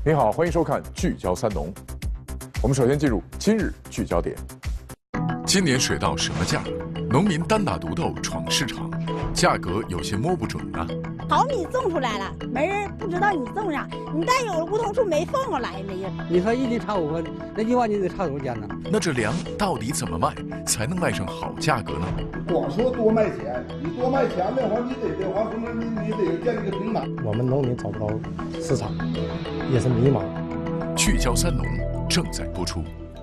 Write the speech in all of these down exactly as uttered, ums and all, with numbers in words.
您好，欢迎收看《聚焦三农》。我们首先进入今日聚焦点。 今年水稻什么价？农民单打独斗闯市场，价格有些摸不准啊。 好米种出来了，没人不知道你种啥，你但有梧桐树没放过来了呀。 你说一斤差五分，那一万斤得差多少钱呢？ 那这粮到底怎么卖才能卖上好价格呢？ 光说多卖钱，你多卖钱的话，你得的话，什么你你得建立个平台。 我们农民找不到市场，也是迷茫。 聚焦三农正在播出。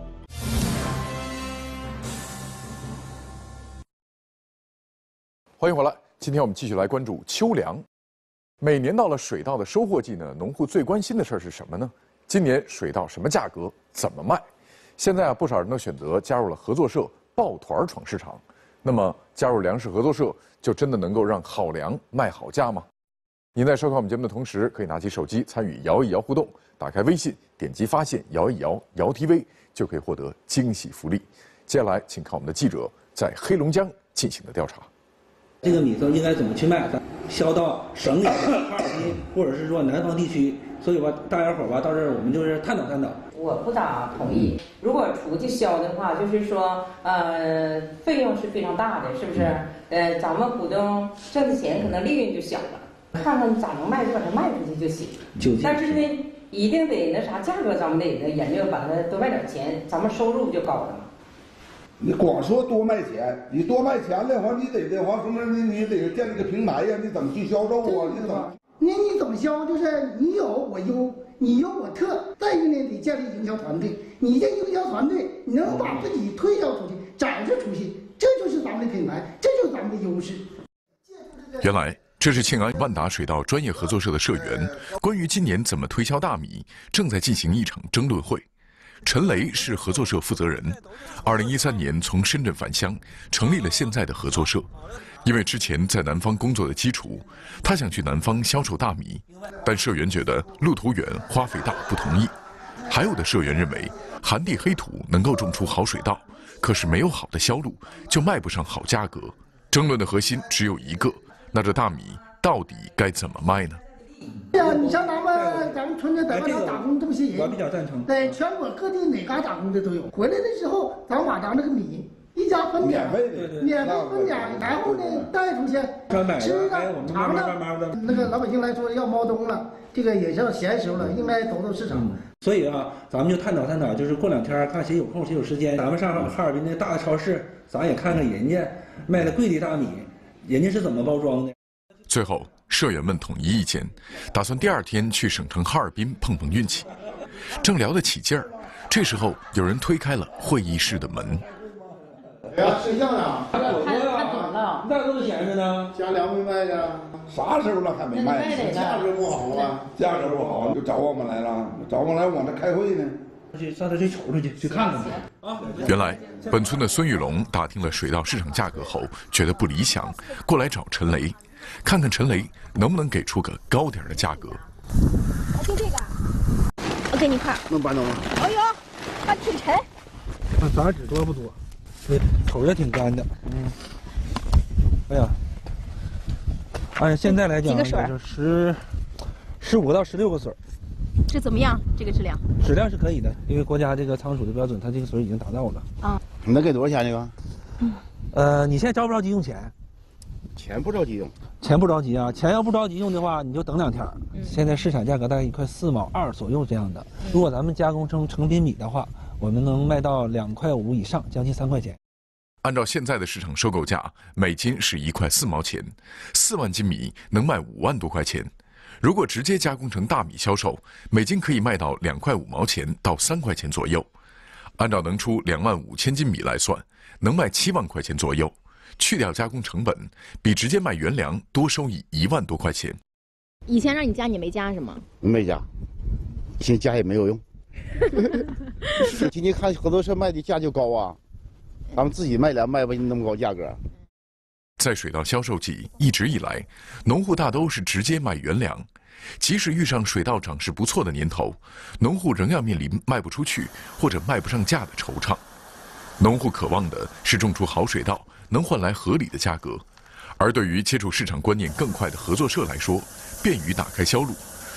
欢迎回来，今天我们继续来关注秋粮。每年到了水稻的收获季呢，农户最关心的事儿是什么呢？今年水稻什么价格，怎么卖？现在啊，不少人都选择加入了合作社，抱团闯市场。那么，加入粮食合作社，就真的能够让好粮卖好价吗？您在收看我们节目的同时，可以拿起手机参与摇一摇互动，打开微信，点击发现摇一摇摇 T V， 就可以获得惊喜福利。接下来，请看我们的记者在黑龙江进行的调查。 这个米应该怎么去卖？销到省里、哈尔滨或者是说南方地区，所以吧，大家伙吧到这儿我们就是探讨探讨。 我不咋同意。如果出去销的话，就是说，呃，费用是非常大的，是不是？呃，咱们股东挣的钱可能利润就小了，看看咋能卖就把它卖出去就行。 就但是呢，一定得那啥价格，咱们得研究，把它多卖点钱，咱们收入不就高了吗？ 你光说多卖钱，你多卖钱的话，你得的话，什么你你得建立个平台呀，你怎么去销售啊？你怎么？ 你你怎么销？就是你有我优，你优我特。再一个呢，得建立营销团队。你这营销团队，你能把自己推销出去，展示出去，这就是咱们的品牌，这就是咱们的优势。 原来这是庆安万达水稻专业合作社的社员，关于今年怎么推销大米，正在进行一场争论会。陈雷是合作社负责人，二零一三年从深圳返乡，成立了现在的合作社。因为之前在南方工作的基础，他想去南方销售大米，但社员觉得路途远、花费大，不同意。还有的社员认为，寒地黑土能够种出好水稻，可是没有好的销路，就卖不上好价格。争论的核心只有一个，那这大米到底该怎么卖呢？ 对呀，你像咱们咱们村子在外头打工这么些人， 我比较赞成。 对，全国各地哪嘎打工的都有。回来的时候，咱把咱这个米一家分点， 免费的， 免费分点，然后呢带出去吃着尝着。那个老百姓来说要猫冬了，这个也是要闲时候了，应该走走市场。 嗯、所以啊，咱们就探讨探讨，就是过两天看谁有空谁有时间，咱们上哈尔滨那大的超市，咱也看看人家卖的贵的大米，人家是怎么包装的。 最后，社员们统一意见，打算第二天去省城哈尔滨碰碰运气。正聊得起劲儿，这时候有人推开了会议室的门。 哎呀，睡觉呢？ 太太短了， 那都是闲着呢。 家粮没卖呢，啥时候了还没卖？价格不好啊，价格不好就找我们来了，找我们来我这开会呢。 去上这去瞅瞅去，去看看去。啊！ 原来本村的孙玉龙打听了水稻市场价格后，觉得不理想，过来找陈雷。看看陈雷能不能给出个高点的价格。 就这个，我给你看。 能搬走吗？ 哎呦，它挺沉。 看杂质多不多？对，口也挺干的。嗯。哎呀，按现在来讲， 几个水？ 十、十五到十六个水。 这怎么样？这个质量？ 质量是可以的，因为国家这个仓储的标准，它这个水已经达到了。 啊。 你能给多少钱这个？ 嗯。呃，你现在着不着急用钱？ 钱不着急用， 钱不着急啊！钱要不着急用的话，你就等两天。嗯、现在市场价格大概一块四毛二左右这样的。嗯、如果咱们加工成成品米的话，我们能卖到两块五以上，将近三块钱。 按照现在的市场收购价，每斤是一块四毛钱，四万斤米能卖五万多块钱。如果直接加工成大米销售，每斤可以卖到两块五毛钱到三块钱左右。按照能出两万五千斤米来算，能卖七万块钱左右。去掉加工成本，比直接卖原粮多收益一万多块钱。 以前让你加你没加是吗？ 没加，现在加也没有用。今天看合作社卖的价就高啊，咱们自己卖粮卖不那么高价格。 在水稻销售季，一直以来，农户大都是直接卖原粮。即使遇上水稻长势不错的年头，农户仍要面临卖不出去或者卖不上价的惆怅。农户渴望的是种出好水稻，能换来合理的价格。而对于接触市场观念更快的合作社来说，便于打开销路。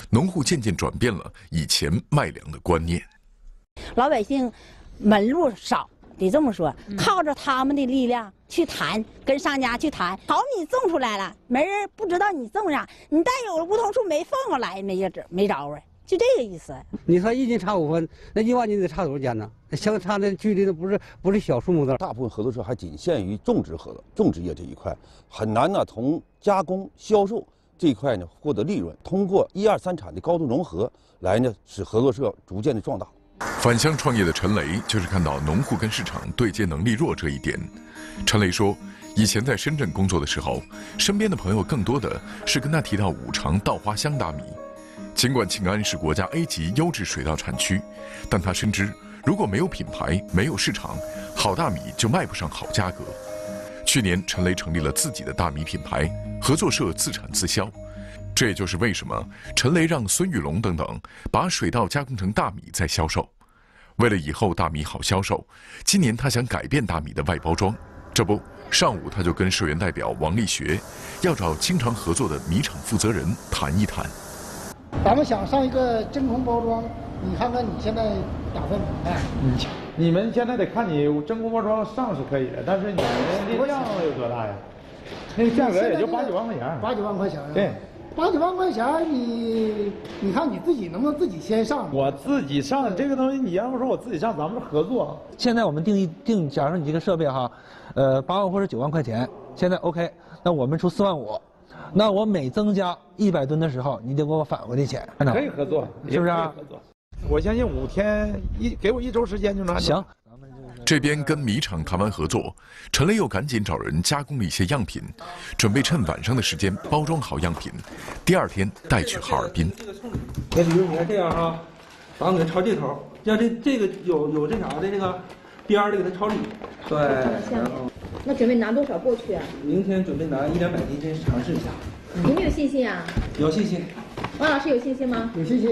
农户渐渐转变了以前卖粮的观念。 老百姓门路少，得这么说，靠着他们的力量去谈，跟商家去谈。好米种出来了，没人不知道你种啥，你但有梧桐树没缝过来，没着没着啊，就这个意思。 你说一斤差五分，那一万斤得差多少钱呢？相差的距离那不是不是小数目的。 大部分合作社还仅限于种植合种植业这一块，很难呢从加工销售这一块呢获得利润。通过一二三产的高度融合来呢，使合作社逐渐的壮大。 返乡创业的陈雷就是看到农户跟市场对接能力弱这一点。陈雷说，以前在深圳工作的时候，身边的朋友更多的是跟他提到五常稻花香大米。尽管庆安是国家 A 级优质水稻产区，但他深知如果没有品牌、没有市场，好大米就卖不上好价格。去年，陈雷成立了自己的大米品牌，合作社自产自销。这也就是为什么陈雷让孙玉龙等等把水稻加工成大米再销售。为了以后大米好销售，今年他想改变大米的外包装。这不，上午他就跟社员代表王立学要找经常合作的米厂负责人谈一谈。 咱们想上一个真空包装，你看看你现在打算怎么办？ 嗯，你们现在得看你真空包装上是可以的，但是你们的量有多大呀？那个价格也就八九万块钱。 八九万块钱。 对。 八九万块钱，你你看你自己能不能自己先上？ 我自己上这个东西，你要不说我自己上，咱们是合作。 现在我们定义定，假如你这个设备哈，呃，八万或者九万块钱，现在 OK， 那我们出四万五，那我每增加一百吨的时候，你得给我返回的钱。 可以合作， 是不是啊？ 合作。我相信五天一给我一周时间就能行。 这边跟米厂谈完合作，陈雷又赶紧找人加工了一些样品，准备趁晚上的时间包装好样品，第二天带去哈尔滨。 那比如你看这样哈，咱们给它朝这头，像这这个有有这啥的这个边儿的给它朝里。对。 那准备拿多少过去啊？ 明天准备拿一两百斤，先尝试一下。 你们有信心啊？ 有信心。 王老师有信心吗？ 有信心。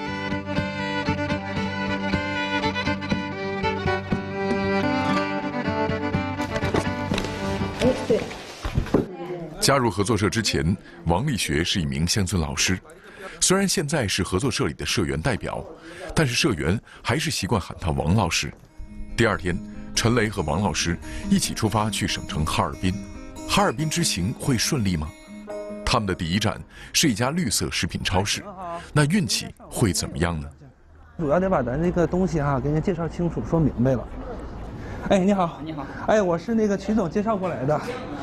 加入合作社之前，王立学是一名乡村老师。虽然现在是合作社里的社员代表，但是社员还是习惯喊他王老师。第二天，陈雷和王老师一起出发去省城哈尔滨。哈尔滨之行会顺利吗？他们的第一站是一家绿色食品超市，那运气会怎么样呢？ 主要得把咱这个东西哈、啊、给人家介绍清楚、说明白了。哎，你好， 你好， 哎，我是那个曲总介绍过来的。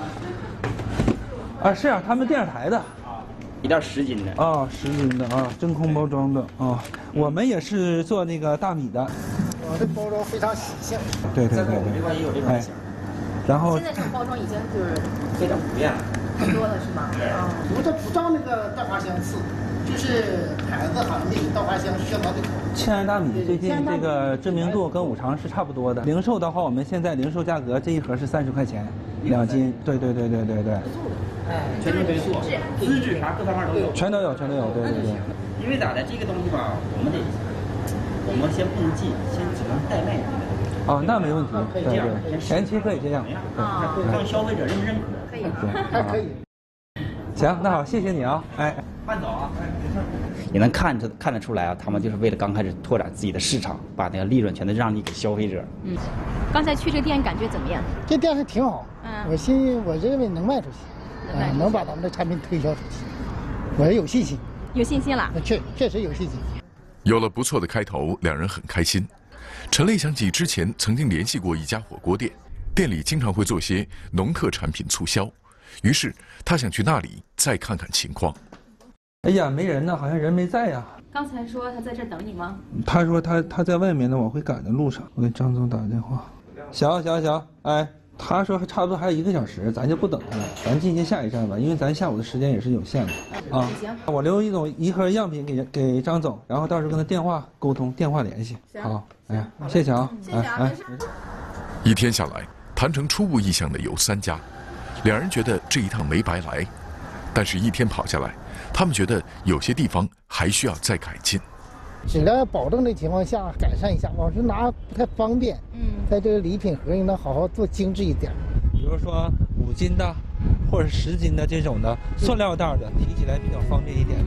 啊，是啊，他们电视台的， 一袋十斤的啊，十斤的啊，真空包装的啊。我们也是做那个大米的。 我这包装非常喜庆。 对对对对。 这块也有这种型。 然后现在这种包装已经就是非常普遍了， 很多了是吗？ 啊，我们这不照那个稻花香刺，就是牌子好像那个稻花香需要它的口。 庆安大米最近这个知名度跟五常是差不多的。零售的话，我们现在零售价格这一盒是三十块钱，两斤。对对对对对对。 哎，全程追溯，资质啥各方面都有， 全都有，全都有，对对对。 因为咋的，这个东西吧，我们得，我们先不能进，先只能代卖。 哦，那没问题，对对，前期可以这样， 啊，让消费者认不认可？ 可以， 还可以。 行，那好，谢谢你啊，哎， 慢走啊，哎，没事。也能看出看得出来啊，他们就是为了刚开始拓展自己的市场，把那个利润全都让利给消费者。 嗯，刚才去这店感觉怎么样？ 这店还挺好， 嗯， 我心我认为能卖出去。啊，能把咱们的产品推销出去，我也有信心。 有信心了， 确确实有信心。 有了不错的开头，两人很开心。陈雷想起之前曾经联系过一家火锅店，店里经常会做些农特产品促销，于是他想去那里再看看情况。 哎呀，没人呢，好像人没在呀。 刚才说他在这等你吗？ 他说他他在外面呢，往回赶的路上。我给张总打个电话。行行行，哎。他说还差不多还有一个小时，咱就不等他了，咱进行下一站吧，因为咱下午的时间也是有限的啊。 行， 我留一种一盒样品给给张总，然后到时候跟他电话沟通，电话联系。好，哎，谢谢啊， 谢谢啊， 哎。 一天下来，谈成初步意向的有三家，两人觉得这一趟没白来，但是一天跑下来，他们觉得有些地方还需要再改进。 质量保证的情况下改善一下，往是拿不太方便。嗯，在这个礼品盒应当好好做精致一点。 比如说五斤的，或者十斤的这种的塑料袋的，提起来比较方便一点的。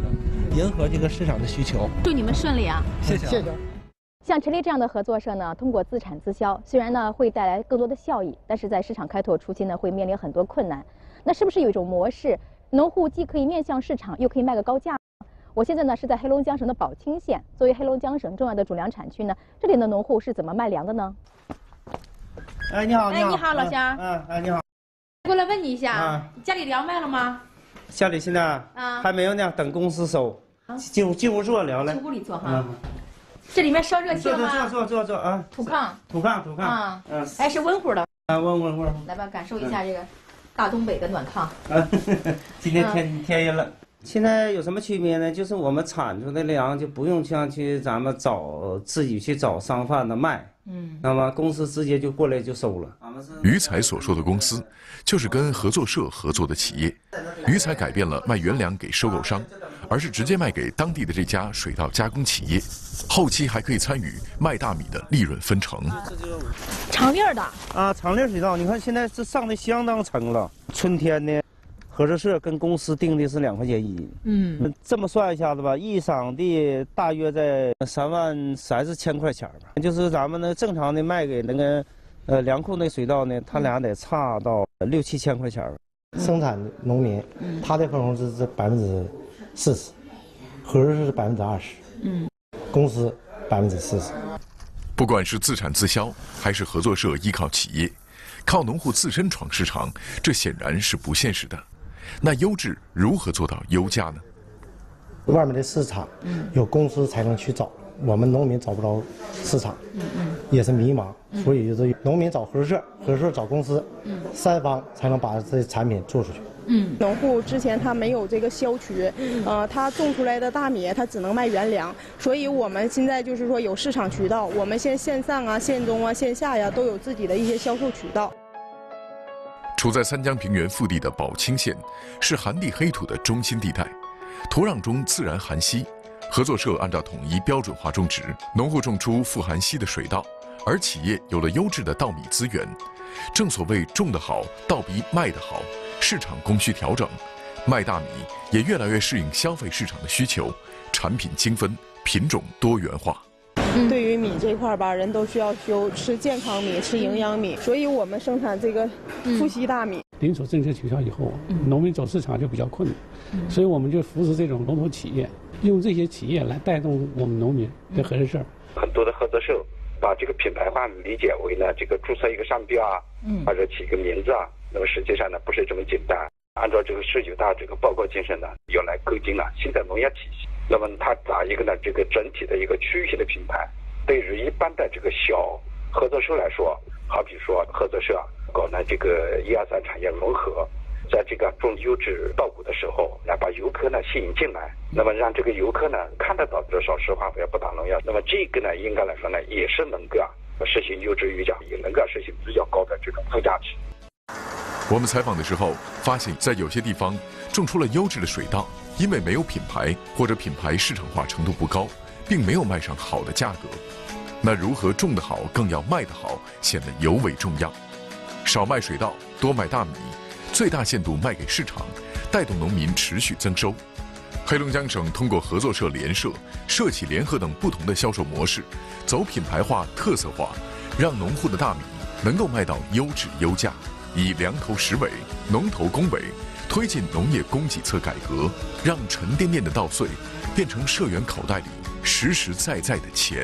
迎合这个市场的需求。 祝你们顺利啊！ 谢谢。谢谢。 像陈雷这样的合作社呢，通过自产自销，虽然呢会带来更多的效益，但是在市场开拓初期呢，会面临很多困难。那是不是有一种模式，农户既可以面向市场，又可以卖个高价？我现在呢是在黑龙江省的宝清县，作为黑龙江省重要的主粮产区呢，这里的农户是怎么卖粮的呢？ 哎，你好， 你好，哎，你好，老乡。 嗯，哎，你好。 过来问你一下， 啊、 家里粮卖了吗？ 家里现在啊还没有呢，等公司收。进进屋坐聊来。 进屋里坐哈。嗯这里面烧热气了吗？ 坐坐坐坐坐啊！ 土炕， 土炕土炕啊，嗯，哎，是温乎的。 啊，温温乎。 来吧，感受一下这个大东北的暖炕。 啊，今天天天热了。现在有什么区别呢？就是我们产出的粮就不用像去咱们找自己去找商贩的卖，嗯，那么公司直接就过来就收了。 于才所说的公司，就是跟合作社合作的企业。于才改变了卖原粮给收购商，而是直接卖给当地的这家水稻加工企业，后期还可以参与卖大米的利润分成。 长粒儿的啊，长粒水稻，你看现在这上的相当成了。春天呢，合作社跟公司定的是两块钱一斤。嗯，这么算一下子吧，一晌地大约在三万三四千块钱吧。就是咱们呢正常的卖给那个呃粮库那水稻呢，他俩得差到六七千块钱吧。 生产农民，他的分红是是百分之四十，合作社是百分之二十，嗯，公司百分之四十。 不管是自产自销，还是合作社依靠企业，靠农户自身闯市场，这显然是不现实的。那优质如何做到优价呢？ 外面的市场，有公司才能去找，我们农民找不着市场，也是迷茫。所以就是农民找合作社，合作社找公司，三方才能把这产品做出去。 嗯，农户之前他没有这个销渠，呃，他种出来的大米他只能卖原粮，所以我们现在就是说有市场渠道，我们现线上啊、线中啊、线下呀都有自己的一些销售渠道。 处在三江平原腹地的宝清县，是寒地黑土的中心地带，土壤中自然含硒。合作社按照统一标准化种植，农户种出富含硒的水稻，而企业有了优质的稻米资源。正所谓种得好，稻比卖得好，市场供需调整，卖大米也越来越适应消费市场的需求，产品精分，品种多元化。 对于米这块吧，人都需要求吃健康米、吃营养米，所以我们生产这个富硒大米。 零售政策取消以后，农民走市场就比较困难，所以我们就扶持这种龙头企业，用这些企业来带动我们农民的合作社。 很多的合作社把这个品牌化理解为呢，这个注册一个商标啊，嗯，或者起一个名字啊，那么实际上呢不是这么简单。按照这个十九大这个报告精神呢，要来构建了新的农业体系。那么它打一个呢这个整体的一个区域性的品牌，对于一般的这个小合作社来说，好比说合作社搞呢这个一二三产业融合，在这个种优质稻谷的时候，来把游客呢吸引进来，那么让这个游客呢看得到这少石化肥不打农药，那么这个呢应该来说呢也是能够实行优质育价，也能够实行比较高的这种附加值。 我们采访的时候发现，在有些地方种出了优质的水稻，因为没有品牌或者品牌市场化程度不高，并没有卖上好的价格。那如何种得好，更要卖得好，显得尤为重要。少卖水稻，多卖大米，最大限度卖给市场，带动农民持续增收。黑龙江省通过合作社联社、社企联合等不同的销售模式，走品牌化、特色化，让农户的大米能够卖到优质优价，以粮头实尾、农头供尾，推进农业供给侧改革，让沉甸甸的稻穗变成社员口袋里实实在在的钱。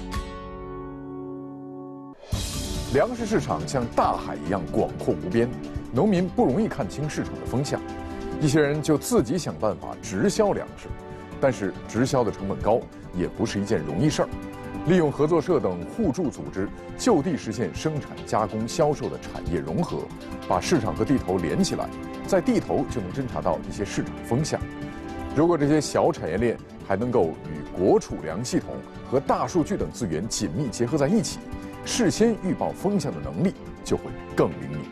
粮食市场像大海一样广阔无边，农民不容易看清市场的风向，一些人就自己想办法直销粮食，但是直销的成本高，也不是一件容易事儿。利用合作社等互助组织，就地实现生产、加工、销售的产业融合，把市场和地头连起来，在地头就能侦查到一些市场风向。如果这些小产业链还能够与国储粮系统和大数据等资源紧密结合在一起，事先预报风向的能力就会更灵敏。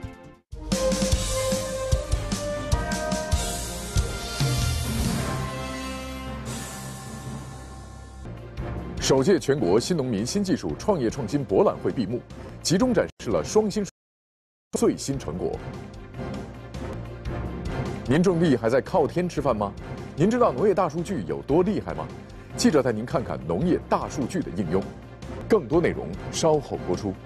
首届全国新农民新技术创业创新博览会闭幕，集中展示了双新最新成果。您种地还在靠天吃饭吗？ 您知道农业大数据有多厉害吗？记者带您看看农业大数据的应用。更多内容稍后播出。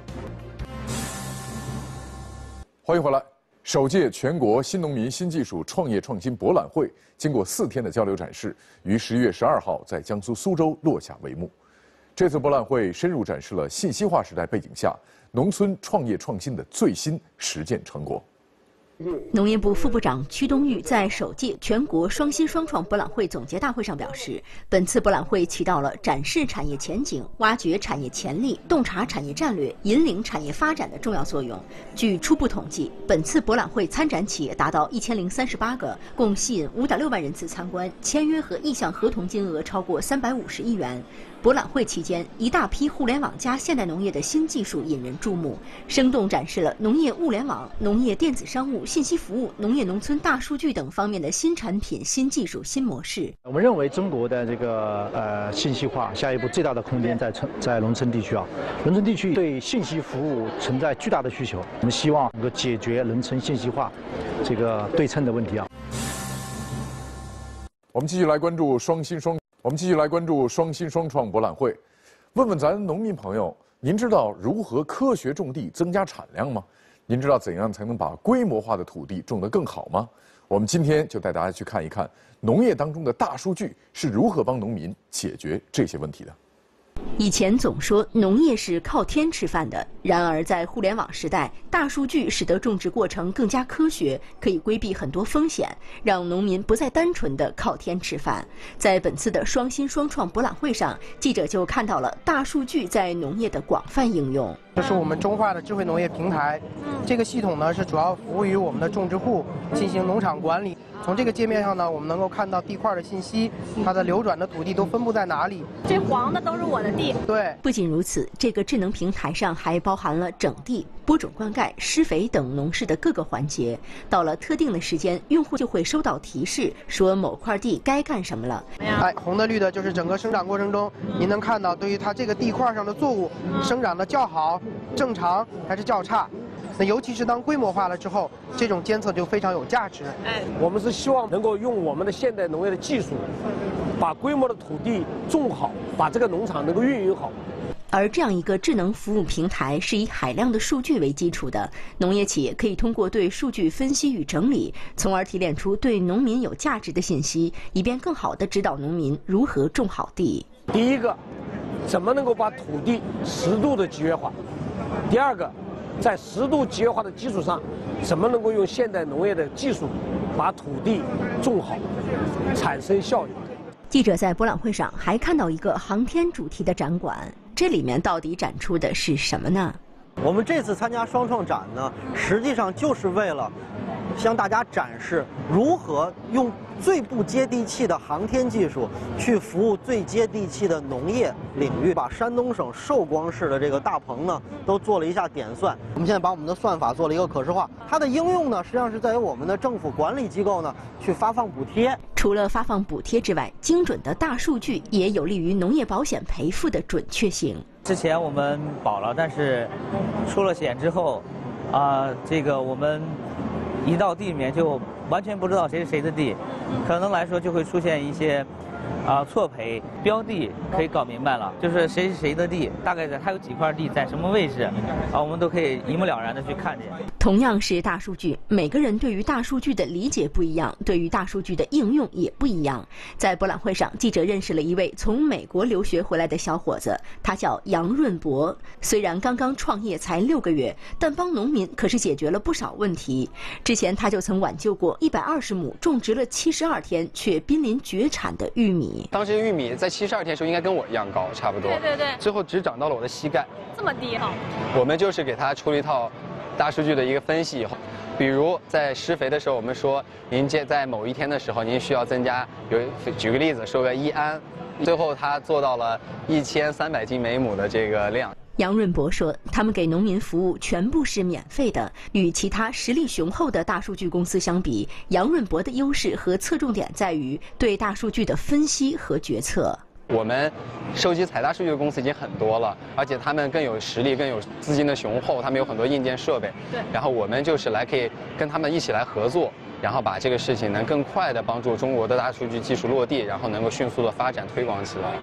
欢迎回来。首届全国新农民新技术创业创新博览会经过四天的交流展示，于十一月十二号在江苏苏州落下帷幕。这次博览会深入展示了信息化时代背景下农村创业创新的最新实践成果。 农业部副部长屈冬玉在首届全国双新双创博览会总结大会上表示，本次博览会起到了展示产业前景、挖掘产业潜力、洞察产业战略、引领产业发展的重要作用。据初步统计，本次博览会参展企业达到一千零三十八个，共吸引五点六万人次参观，签约和意向合同金额超过三百五十亿元。博览会期间，一大批互联网加现代农业的新技术引人注目，生动展示了农业物联网、农业电子商务、信息服务、农业农村大数据等方面的新产品、新技术、新模式。 我们认为中国的这个呃信息化下一步最大的空间在城在农村地区啊，农村地区对信息服务存在巨大的需求，我们希望能够解决农村信息化这个对称的问题啊。 我们继续来关注双新双。我们继续来关注双新双创博览会，问问咱农民朋友，您知道如何科学种地增加产量吗？您知道怎样才能把规模化的土地种得更好吗？我们今天就带大家去看一看农业当中的大数据是如何帮农民解决这些问题的。 以前总说农业是靠天吃饭的，然而在互联网时代，大数据使得种植过程更加科学，可以规避很多风险，让农民不再单纯的靠天吃饭。在本次的双新双创博览会上，记者就看到了大数据在农业的广泛应用。 这是我们中化的智慧农业平台，这个系统呢是主要服务于我们的种植户进行农场管理。从这个界面上呢，我们能够看到地块的信息，它的流转的土地都分布在哪里。 这黄的都是我的地。 对。 不仅如此，这个智能平台上还包含了整地、播种、灌溉、施肥等农事的各个环节。到了特定的时间，用户就会收到提示，说某块地该干什么了。 哎，红的绿的就是整个生长过程中，您能看到对于它这个地块上的作物生长的较好、正常还是较差。那尤其是当规模化了之后，这种监测就非常有价值。 哎，我们是希望能够用我们的现代农业的技术，把规模的土地种好，把这个农场能够运营好。 而这样一个智能服务平台是以海量的数据为基础的，农业企业可以通过对数据分析与整理，从而提炼出对农民有价值的信息，以便更好地指导农民如何种好地。 第一个，怎么能够把土地适度的集约化？第二个，在适度集约化的基础上，怎么能够用现代农业的技术把土地种好，产生效益？ 记者在博览会上还看到一个航天主题的展馆，这里面到底展出的是什么呢？ 我们这次参加双创展呢，实际上就是为了向大家展示如何用最不接地气的航天技术去服务最接地气的农业领域，把山东省寿光市的这个大棚呢都做了一下点算。我们现在把我们的算法做了一个可视化，它的应用呢实际上是在于我们的政府管理机构呢去发放补贴。 除了发放补贴之外，精准的大数据也有利于农业保险赔付的准确性。 之前我们保了，但是出了险之后，啊、呃，这个我们一到地里面就完全不知道谁是谁的地，可能来说就会出现一些啊、呃、错赔。标地可以搞明白了，就是谁是谁的地，大概在它有几块地在什么位置，啊，我们都可以一目了然的去看见。 同样是大数据，每个人对于大数据的理解不一样，对于大数据的应用也不一样。在博览会上，记者认识了一位从美国留学回来的小伙子，他叫杨润博。虽然刚刚创业才六个月，但帮农民可是解决了不少问题。之前他就曾挽救过一百二十亩种植了七十二天却濒临绝产的玉米。 当时玉米在七十二天的时候应该跟我一样高，差不多。 对对对。 最后只长到了我的膝盖。 这么低哈？ 我们就是给他出了一套大数据的一个分析以后，比如在施肥的时候，我们说您在某一天的时候，您需要增加，有举个例子，说个一安，最后他做到了一千三百斤每亩的这个量。 杨润博说，他们给农民服务全部是免费的。与其他实力雄厚的大数据公司相比，杨润博的优势和侧重点在于对大数据的分析和决策。 我们收集采大数据的公司已经很多了，而且他们更有实力，更有资金的雄厚，他们有很多硬件设备。 对。 然后我们就是来可以跟他们一起来合作， 然后把这个事情能更快的帮助中国的大数据技术落地，然后能够迅速的发展推广起来。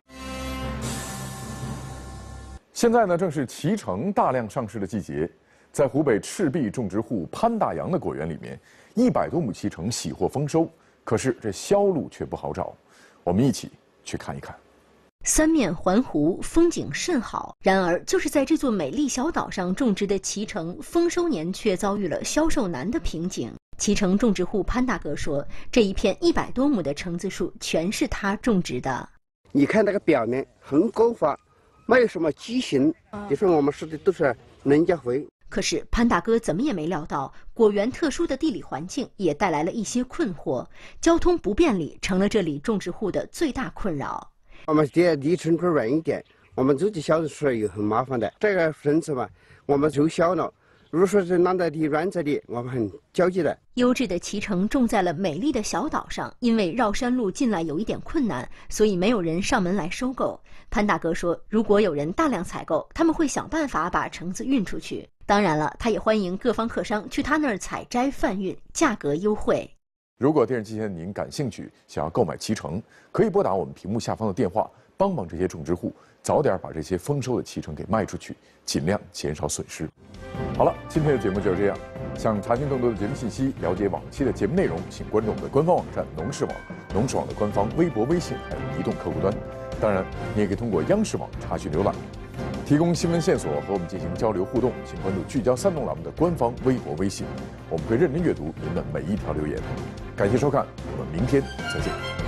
现在呢，正是脐橙大量上市的季节，在湖北赤壁种植户潘大洋的果园里面，一百多亩脐橙喜获丰收，可是这销路却不好找。我们一起去看一看。 三面环湖，风景甚好。然而，就是在这座美丽小岛上种植的脐橙，丰收年却遭遇了销售难的瓶颈。脐橙种植户潘大哥说：“这一片一百多亩的橙子树全是他种植的。 你看那个表面很光滑，没有什么畸形，就是我们说的都是人家肥。” 可是潘大哥怎么也没料到，果园特殊的地理环境也带来了一些困惑，交通不便利成了这里种植户的最大困扰。 我们这离城区远一点，我们自己销售出来也很麻烦的。这个橙子嘛，我们就销了。如果说是烂在地、软在地，我们很焦急的。 优质的脐橙种在了美丽的小岛上，因为绕山路进来有一点困难，所以没有人上门来收购。潘大哥说，如果有人大量采购，他们会想办法把橙子运出去。当然了，他也欢迎各方客商去他那儿采摘贩运，价格优惠。 如果电视机前您感兴趣，想要购买脐橙，可以拨打我们屏幕下方的电话，帮帮这些种植户早点把这些丰收的脐橙给卖出去，尽量减少损失。好了，今天的节目就是这样。想查询更多的节目信息，了解往期的节目内容，请关注我们的官方网站农视网、农视网的官方微博、微信还有移动客户端。当然，你也可以通过央视网查询浏览。提供新闻线索和我们进行交流互动，请关注聚焦三农栏目的官方微博、微信，我们会认真阅读您的每一条留言。感谢收看，我们明天再见。